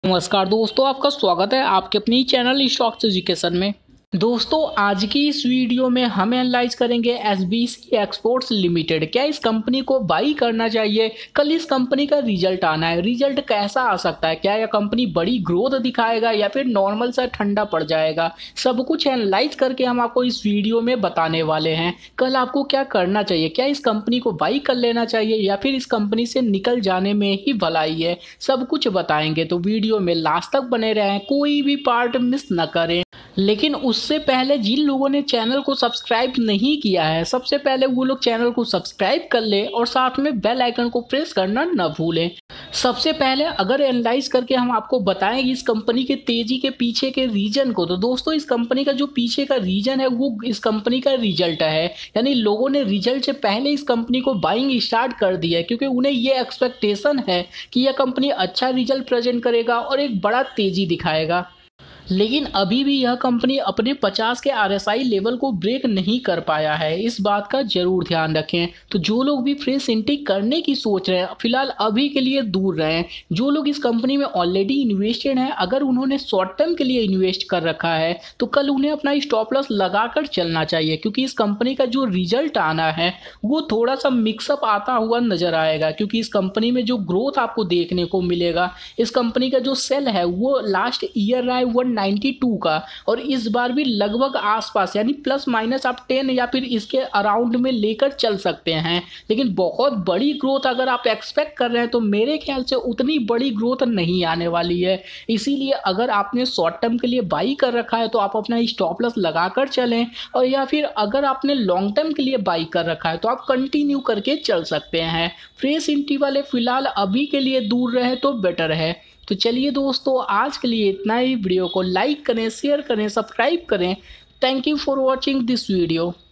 नमस्कार दोस्तों, आपका स्वागत है आपके अपनी चैनल स्टॉक्स एजुकेशन में। दोस्तों, आज की इस वीडियो में हम एनालाइज करेंगे एसबीसी एक्सपोर्ट्स लिमिटेड। क्या इस कंपनी को बाई करना चाहिए? कल इस कंपनी का रिजल्ट आना है, रिजल्ट कैसा आ सकता है? क्या यह कंपनी बड़ी ग्रोथ दिखाएगा या फिर नॉर्मल सा ठंडा पड़ जाएगा? सब कुछ एनालाइज करके हम आपको इस वीडियो में बताने वाले हैं। कल आपको क्या करना चाहिए? क्या इस कंपनी को बाई कर लेना चाहिए या फिर इस कंपनी से निकल जाने में ही भलाई है? सब कुछ बताएंगे, तो वीडियो में लास्ट तक बने रहें, कोई भी पार्ट मिस न करें। लेकिन उससे पहले जिन लोगों ने चैनल को सब्सक्राइब नहीं किया है, सबसे पहले वो लोग चैनल को सब्सक्राइब कर ले और साथ में बेल आइकन को प्रेस करना न भूलें। सबसे पहले अगर एनालाइज करके हम आपको बताएं इस कंपनी के तेजी के पीछे के रीजन को, तो दोस्तों इस कंपनी का जो पीछे का रीजन है वो इस कंपनी का रिजल्ट है। यानी लोगों ने रिजल्ट से पहले इस कंपनी को बाइंग स्टार्ट कर दिया है, क्योंकि उन्हें ये एक्सपेक्टेशन है कि यह कंपनी अच्छा रिजल्ट प्रेजेंट करेगा और एक बड़ा तेजी दिखाएगा। लेकिन अभी भी यह कंपनी अपने 50 के आरएसआई लेवल को ब्रेक नहीं कर पाया है, इस बात का जरूर ध्यान रखें। तो जो लोग भी फ्रेश एंट्री करने की सोच रहे हैं, फिलहाल अभी के लिए दूर रहें। जो लोग इस कंपनी में ऑलरेडी इन्वेस्टेड हैं, अगर उन्होंने शॉर्ट टर्म के लिए इन्वेस्ट कर रखा है तो कल उन्हें अपना स्टॉप लॉस लगाकर चलना चाहिए, क्योंकि इस कंपनी का जो रिजल्ट आना है वो थोड़ा सा मिक्सअप आता हुआ नजर आएगा। क्योंकि इस कंपनी में जो ग्रोथ आपको देखने को मिलेगा, इस कंपनी का जो सेल है वो लास्ट ईयर रहा है 192 का, और इस बार भी लगभग आसपास यानी प्लस माइनस आप 10 या फिर इसके अराउंड में लेकर चल सकते हैं। लेकिन बहुत बड़ी ग्रोथ अगर आप एक्सपेक्ट कर रहे हैं तो मेरे ख्याल से उतनी बड़ी ग्रोथ नहीं आने वाली है। इसीलिए अगर आपने शॉर्ट टर्म के लिए बाई कर रखा है तो आप अपना स्टॉप लॉस लगाकर चलें, और या फिर अगर आपने लॉन्ग टर्म के लिए बाई कर रखा है तो आप कंटिन्यू करके चल सकते हैं। फ्रेश एंट्री वाले फिलहाल अभी के लिए दूर रहे तो बेटर है। तो चलिए दोस्तों, आज के लिए इतना ही। वीडियो को लाइक करें, शेयर करें, सब्सक्राइब करें। Thank you for watching this video.